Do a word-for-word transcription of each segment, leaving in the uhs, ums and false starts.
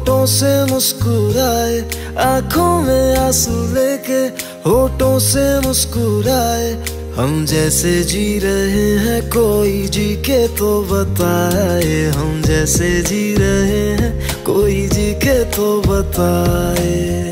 होठों से मुस्कुराए, आंखों में आंसू लेके होठों से मुस्कुराए। हम जैसे जी रहे हैं कोई जी के तो बताए, हम जैसे जी रहे हैं कोई जी के तो बताए।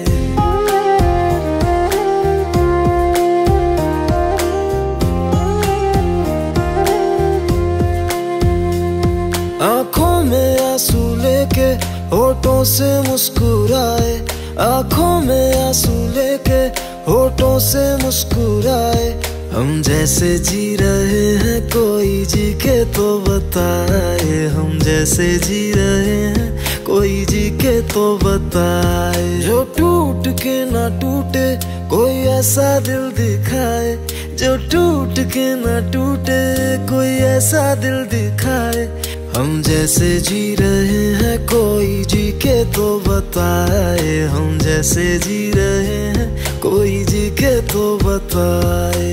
आंखों में आंसू लेके होठों से मुस्कुराए, आंखों में आंसू लेके होठों से मुस्कुराए। हम जैसे जी रहे हैं कोई जी के तो बताए, हम जैसे जी रहे हैं कोई जी के तो बताए। जो टूट के ना टूटे कोई ऐसा दिल दिखाए, जो टूट के ना टूटे कोई ऐसा दिल दिखाए। हम जैसे जी रहे हैं कोई जी के तो बताए, हम जैसे जी रहे हैं कोई जी के तो बताए।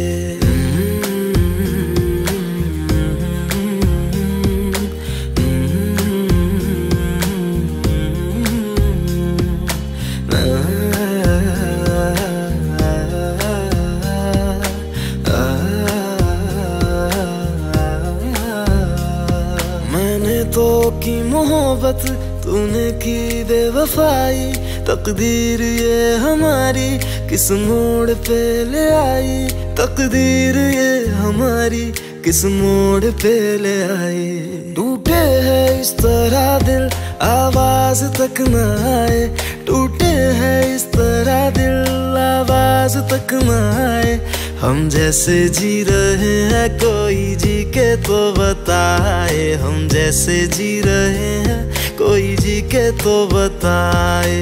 तो की मोहब्बत तूने की बेवफाई, तकदीर ये हमारी किस मोड़ पे ले आई, तकदीर ये हमारी किस मोड़ पे ले आई। टूटे है इस तरह दिल आवाज तक न आए, टूटे है इस तरह दिल आवाज तक न आए। हम जैसे जी रहे हैं कोई जी के तो बताए, हम जैसे जी रहे हैं कोई जी के तो बताए।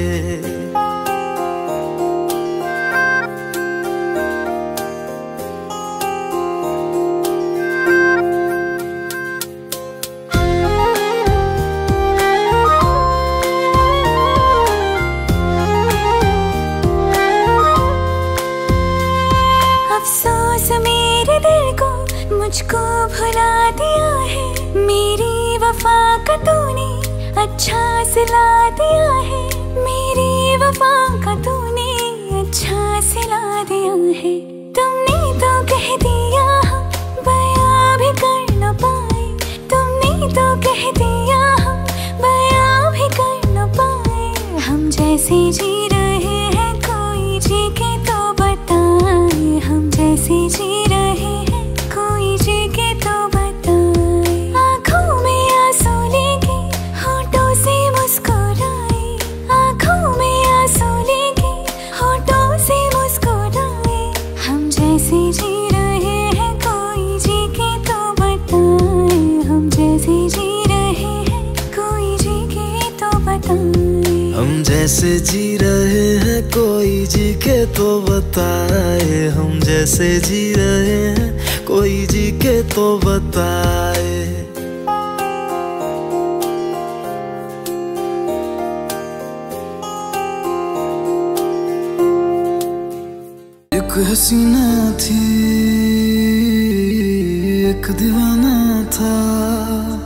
अफसोस मेरे दिल को मुझको भुला दिया है, मेरी वफा का तूने अच्छा सिला दिया है, मेरी वफा का तूने अच्छा सिला दिया है। तुमने तो कह दिया हम बयां भी कर न पाए, तुमने तो कह दिया हम बयां भी कर न पाए। हम जैसे जी रहे हैं कोई जी के तो बताए, हम जैसे जी रहे हैं कोई जी के तो बताए। आंखों में आंसू लेके होठों से मुस्कुराए, आंखों में आंसू लेके होठों से मुस्कुराए। हम जैसे जी रहे हैं कोई जी के तो बताए, हम जैसे जी रहे हैं कोई जी के तो बताए। हम जैसे जी रहे हैं कोई जी के तो बताए, हम जैसे जी रहे हैं कोई जी के तो बताए। एक हसीना थी एक दीवाना था,